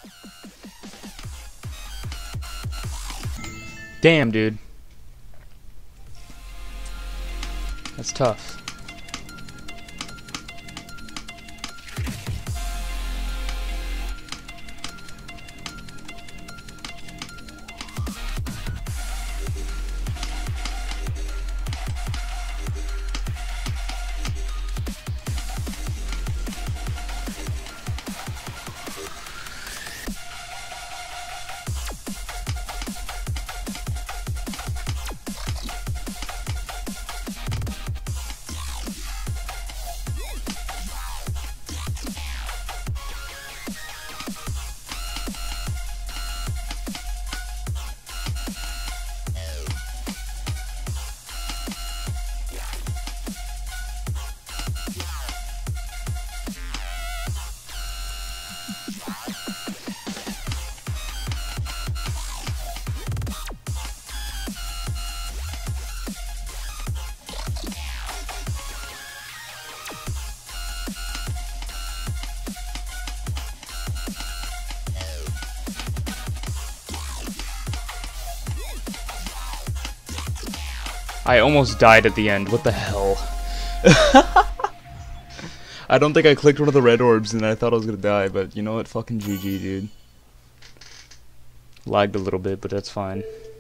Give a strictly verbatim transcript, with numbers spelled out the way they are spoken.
Damn, dude. That's tough. I almost died at the end. What the hell? I don't think I clicked one of the red orbs and I thought I was gonna die, but you know what? Fucking G G, dude. Lagged a little bit, but that's fine.